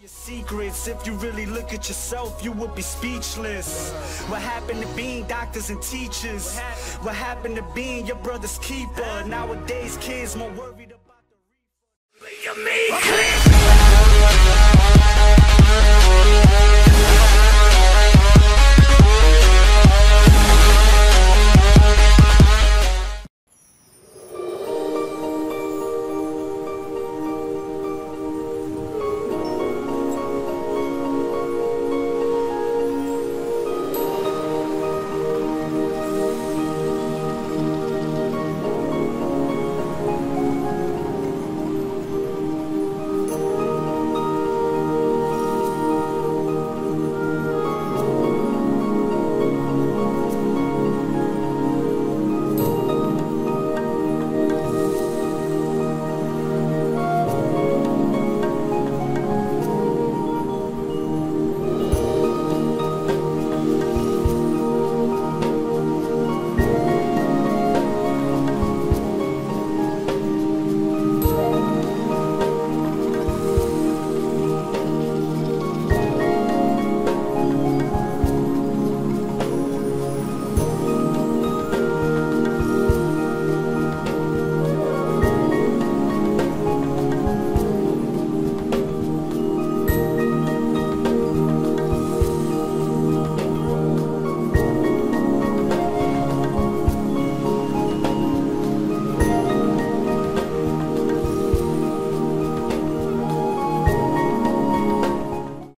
Your secrets, if you really look at yourself, you would be speechless. What happened to being doctors and teachers? What happened to being your brother's keeper? Nowadays kids more worried about the reefer.